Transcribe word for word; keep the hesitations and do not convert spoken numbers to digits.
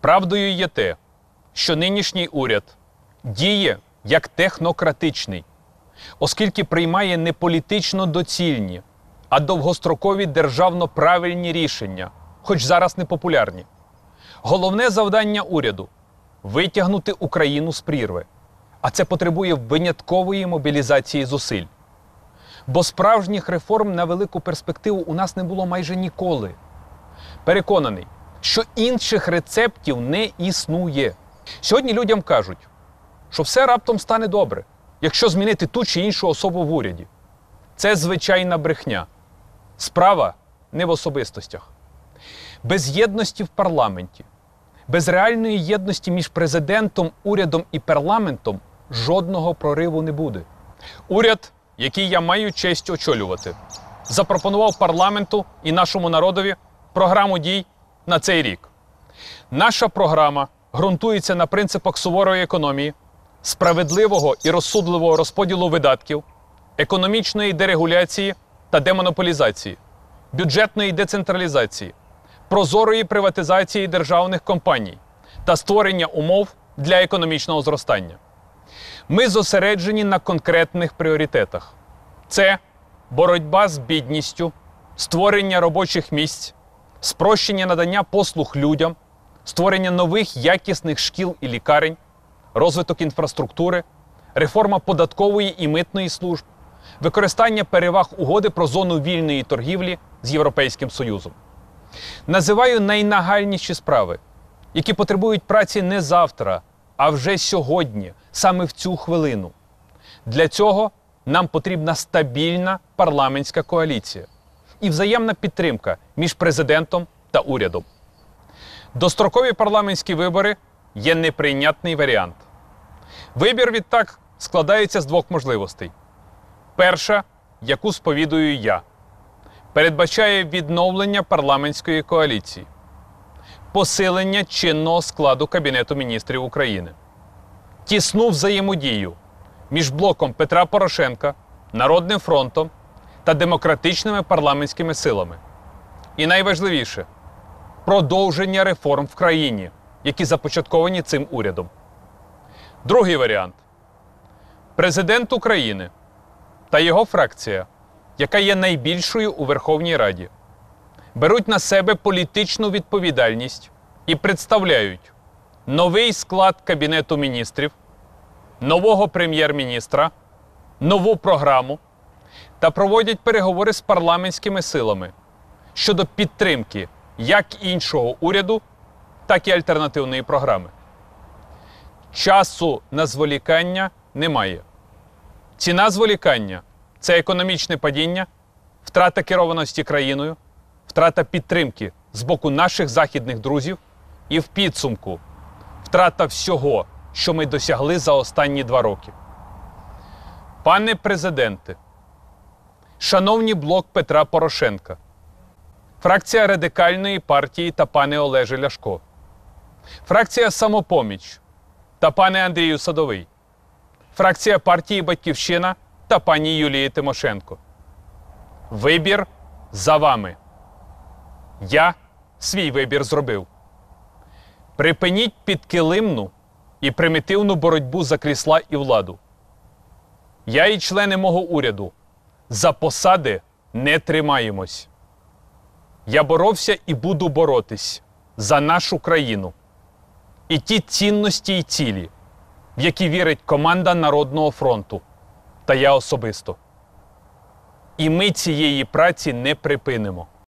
Правдою є те, що нинішній уряд діє як технократичний, оскільки приймає не політично доцільні, а довгострокові державно правильні рішення, хоч зараз не популярні. Головне завдання уряду – витягнути Україну з прірви, а це потребує виняткової мобілізації зусиль. Бо справжніх реформ на велику перспективу у нас не було майже ніколи. Переконаний, що інших рецептів не існує. Сьогодні людям кажуть, що все раптом стане добре, якщо змінити ту чи іншу особу в уряді. Це звичайна брехня. Справа не в особистостях. Без єдності в парламенті, без реальної єдності між президентом, урядом і парламентом жодного прориву не буде. Уряд, який я маю честь очолювати, запропонував парламенту і нашому народові програму дій на цей рік. Наша програма ґрунтується на принципах суворої економії, справедливого і розсудливого розподілу видатків, економічної дерегуляції та демонополізації, бюджетної децентралізації, прозорої приватизації державних компаній та створення умов для економічного зростання. Ми зосереджені на конкретних пріоритетах. Це боротьба з бідністю, створення робочих місць, спрощення надання послуг людям, створення нових якісних шкіл і лікарень, розвиток інфраструктури, реформа податкової і митної служб, використання переваг угоди про зону вільної торгівлі з Європейським Союзом. Називаю найнагальніші справи, які потребують праці не завтра, а вже сьогодні, саме в цю хвилину. Для цього нам потрібна стабільна парламентська коаліція і взаємна підтримка між президентом та урядом. Дострокові парламентські вибори є неприйнятний варіант. Вибір, відтак, складається з двох можливостей. Перша, яку сповідую я, передбачає відновлення парламентської коаліції, посилення чинного складу Кабінету міністрів України, тісну взаємодію між блоком Петра Порошенка, Народним фронтом та демократичними парламентськими силами. І найважливіше – продовження реформ в країні, які започатковані цим урядом. Другий варіант. Президент України та його фракція, яка є найбільшою у Верховній Раді, беруть на себе політичну відповідальність і представляють новий склад Кабінету міністрів, нового прем'єр-міністра, нову програму та проводять переговори з парламентськими силами щодо підтримки як іншого уряду, так і альтернативної програми. Часу на зволікання немає. Ціна зволікання – це економічне падіння, втрата керованості країною, втрата підтримки з боку наших західних друзів і в підсумку втрата всього, що ми досягли за останні два роки. Пане президенте, шановні блок Петра Порошенка, фракція Радикальної партії та пане Олеже Ляшко, фракція Самопоміч та пане Андрію Садовий, фракція партії Батьківщина та пані Юлії Тимошенко. Вибір за вами. Я свій вибір зробив. Припиніть підкилимну і примітивну боротьбу за крісла і владу. Я і члени мого уряду за посади не тримаємось. Я боровся і буду боротись за нашу країну і ті цінності і цілі, в які вірить команда Народного фронту та я особисто. І ми цієї праці не припинимо.